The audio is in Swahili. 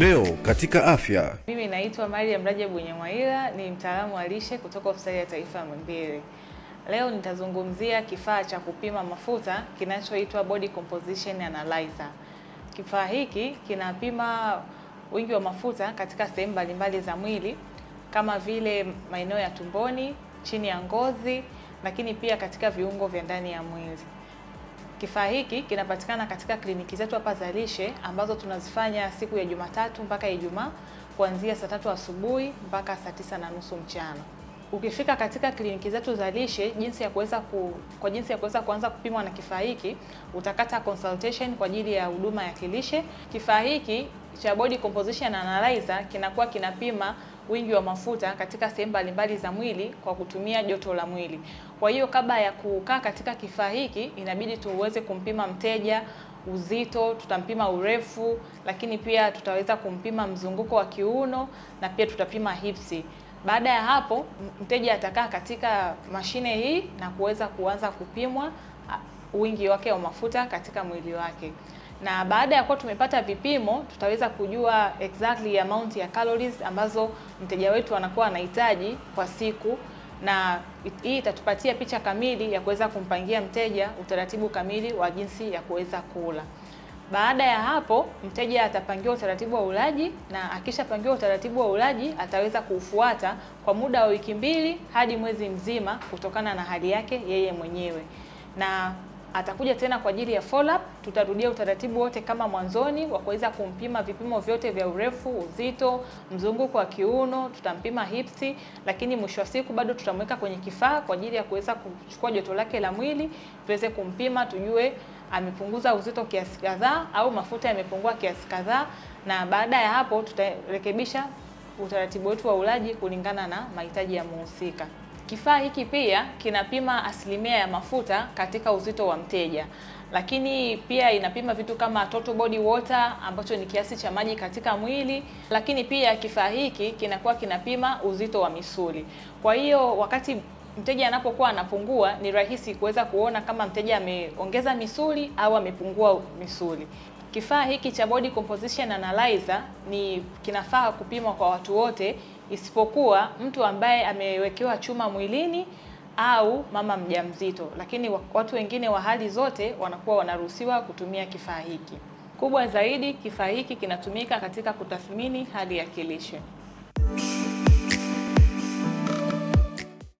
Leo katika afya. Mimi naitwa Mariam Rajabu Nyamwaila, ni mtaalamu wa lishe kutoka Hospitali ya Taifa ya Muhimbili. Leo nitazungumzia kifaa cha kupima mafuta kinachoitwa Body Composition Analyzer. Kifaa hiki kinapima wingi wa mafuta katika sehemu mbalimbali za mwili kama vile maeneo ya tumboni, chini ya ngozi, lakini pia katika viungo vya ndani ya mwili. Kifaa hiki kinapatikana katika kliniki zetu hapa za Lishe ambazo tunazifanya siku ya Jumatatu mpaka Ijumaa kuanzia saa 3 asubuhi mpaka saa 9:30 mchana. Ukifika katika kliniki zetu za Lishe, jinsi ya kuweza kuanza kupimwa na kifaa hiki, utakata consultation kwa ajili ya huduma ya kilishe. Kifaa hiki cha Body Composition Analyzer kinakuwa kinapima wingi wa mafuta katika sehemu mbalimbali za mwili kwa kutumia joto la mwili. Kwa hiyo kabla ya kukaa katika kifaa hiki inabidi tuweze kumpima mteja uzito, tutampima urefu, lakini pia tutaweza kumpima mzunguko wa kiuno na pia tutapima hipsi. Baada ya hapo mteja atakaa katika mashine hii na kuweza kuanza kupimwa wingi wake wa mafuta katika mwili wake. Na baada ya kuwa tumepata vipimo, tutaweza kujua exactly amount ya calories ambazo mteja wetu anakuwa anahitaji kwa siku, na hii itatupatia picha kamili ya kuweza kumpangia mteja utaratibu kamili wa jinsi ya kuweza kula. Baada ya hapo mteja atapangiwa utaratibu wa ulaji, na akishapangiwa utaratibu wa ulaji ataweza kuufuata kwa muda wa wiki 2 hadi mwezi mzima kutokana na hali yake yeye mwenyewe. Na atakuja tena kwa ajili ya follow up. Tutarudia utaratibu wote kama mwanzoni wa kuweza kumpima vipimo vyote vya urefu, uzito, mzunguko wa kiuno, tutampima hipsi, lakini mwisho wa siku bado tutamweka kwenye kifaa kwa ajili ya kuweza kuchukua joto lake la mwili, tuweze kumpima tujue amepunguza uzito kiasi kadhaa au mafuta yamepungua kiasi kadhaa, na baada ya hapo tutarekebisha utaratibu wetu wa ulaji kulingana na mahitaji ya mhusika. Kifaa hiki pia kinapima asilimia ya mafuta katika uzito wa mteja, lakini pia inapima vitu kama total body water ambacho ni kiasi cha maji katika mwili, lakini pia kifaa hiki kinakuwa kinapima uzito wa misuli. Kwa hiyo wakati mteja anapokuwa anapungua, ni rahisi kuweza kuona kama mteja ameongeza misuli au amepungua misuli. Kifaa hiki cha Body Composition Analyzer kinafaa kupimwa kwa watu wote isipokuwa mtu ambaye amewekewa chuma mwilini au mama mjamzito, lakini watu wengine wa hali zote wanakuwa wanaruhusiwa kutumia kifaa hiki. Kubwa zaidi, kifaa hiki kinatumika katika kutathmini hali ya kilishe.